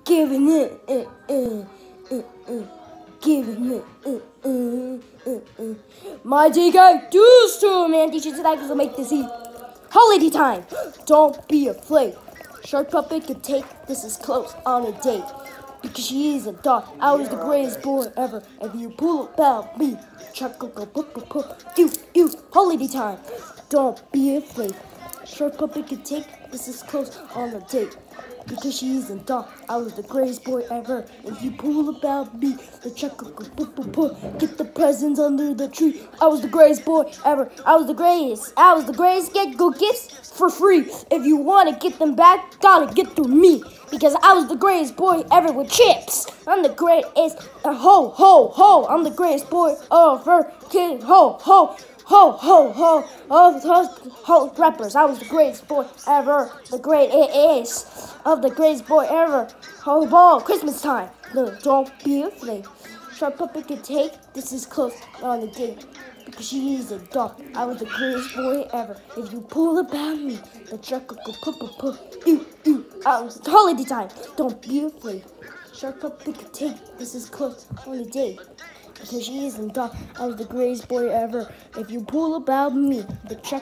giving it, giving it, My DK, do to man. Teachers tonight will make this easy. Holiday time. Don't be afraid. Shark Puppet could take this is close on a date. Because she is a dog. I was the greatest boy ever. If you pull about me, you, holiday time. Don't be afraid. Shark Puppet could take this is close on a date. Because she is a dog. I was the greatest boy ever. If you pull about me, the get the presents under the tree. I was the greatest boy ever. I was the greatest. I was the greatest. Get gifts for free. If you want to get them back, gotta get through me. Because I was the greatest boy ever with chips. I'm the greatest. Ho, ho, ho. I'm the greatest boy ever. Kid, ho, ho. Ho, ho, ho, ho, rappers. I was the greatest boy ever. The greatest of the greatest boy ever. Ho, ball, Christmas time. Look, don't be afraid. Shark Puppet could take this is close on the date. Because she is a dog. I was the greatest boy ever. If you pull about me, the shark could holiday time. Don't be afraid. Shark Puppet could take this is close on the date. Because she is a dog. I was the greatest boy ever. If you pull about me, the check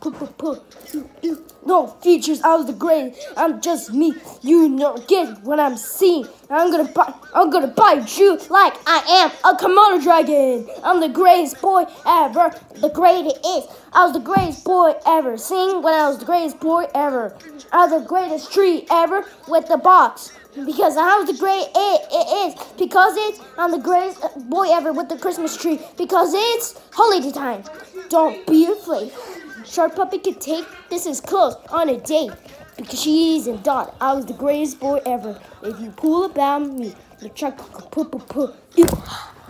no features. I was the greatest. I'm just me. You know, get what I'm seeing. I'm gonna bite you like I am a Komodo dragon. I'm the greatest boy ever. The greatest is. I was the greatest boy ever. Sing when I was the greatest boy ever. I was the greatest tree ever with the box. Because I was the great, it is. Because I'm the greatest boy ever with the Christmas tree. Because it's holiday time. Don't be afraid. Shark Puppet could take this is close on a date. Because she is a dog. I was the greatest boy ever. If you pull about me, the shark could